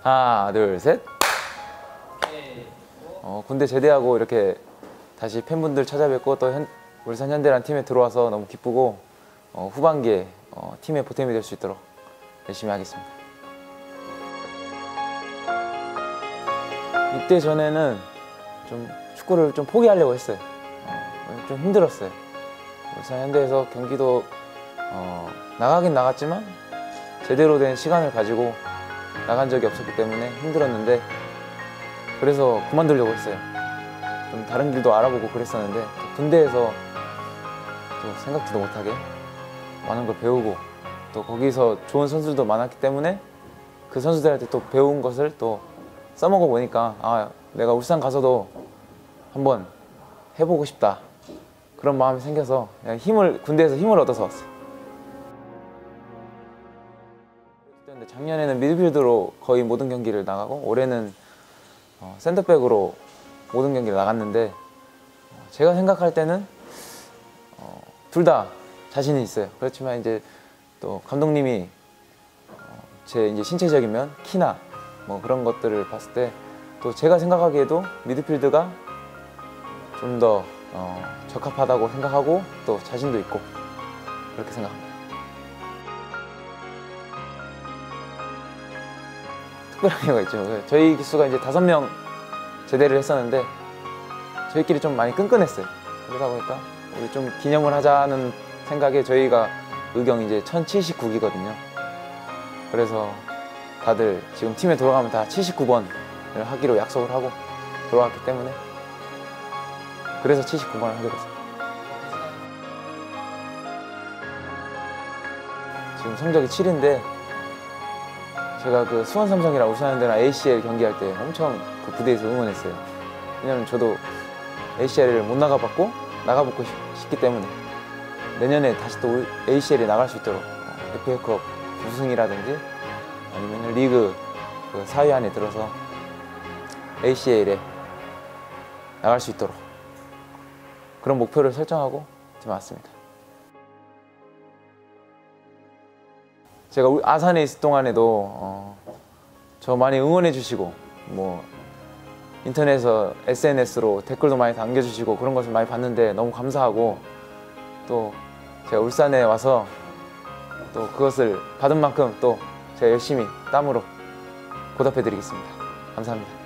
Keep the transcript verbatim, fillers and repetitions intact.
하나, 둘, 셋. 어, 군대 제대하고 이렇게 다시 팬분들 찾아뵙고 또 현, 울산 현대라는 팀에 들어와서 너무 기쁘고 어, 후반기에 어, 팀의 보탬이 될 수 있도록 열심히 하겠습니다. 이때 전에는 좀 축구를 좀 포기하려고 했어요. 어, 좀 힘들었어요. 울산 현대에서 경기도 어, 나가긴 나갔지만 제대로 된 시간을 가지고 나간 적이 없었기 때문에 힘들었는데 그래서 그만두려고 했어요. 좀 다른 길도 알아보고 그랬었는데 군대에서 또 생각지도 못하게 많은 걸 배우고 또 거기서 좋은 선수들도 많았기 때문에 그 선수들한테 또 배운 것을 또 써먹어 보니까 아, 내가 울산 가서도 한번 해보고 싶다 그런 마음이 생겨서 그냥 힘을 군대에서 힘을 얻어서 왔어요. 작년에는 미드필더로 거의 모든 경기를 나가고 올해는 어, 센터백으로 모든 경기를 나갔는데 어, 제가 생각할 때는 어, 둘 다 자신이 있어요. 그렇지만 이제 또 감독님이 어, 제 이제 신체적인 면, 키나 뭐 그런 것들을 봤을 때 또 제가 생각하기에도 미드필드가 좀 더 어, 적합하다고 생각하고 또 자신도 있고 그렇게 생각합니다. 특별한 이유가 있죠. 저희 기수가 이제 다섯 명 제대를 했었는데 저희끼리 좀 많이 끈끈했어요. 그러다 보니까 우리 좀 기념을 하자는 생각에 저희가 의경 이제 천칠십구 기거든요. 그래서 다들 지금 팀에 돌아가면 다 칠십구 번을 하기로 약속을 하고 돌아왔기 때문에 그래서 칠십구 번을 하게 됐어요. 지금 성적이 칠 위인데 제가 그 수원 삼성이랑 울산현대랑 에이씨엘 경기할 때 엄청 그 부대에서 응원했어요. 왜냐면 저도 에이씨엘을 못 나가봤고 나가보고 싶기 때문에 내년에 다시 또 에이씨엘에 나갈 수 있도록 에프에이컵 우승이라든지 아니면 리그 그 사 위 안에 들어서 에이씨엘에 나갈 수 있도록 그런 목표를 설정하고 지금 왔습니다. 제가 아산에 있을 동안에도 어, 저 많이 응원해 주시고 뭐 인터넷에서 에스엔에스로 댓글도 많이 남겨주시고 그런 것을 많이 봤는데 너무 감사하고 또 제가 울산에 와서 또 그것을 받은 만큼 또 제가 열심히 땀으로 보답해 드리겠습니다. 감사합니다.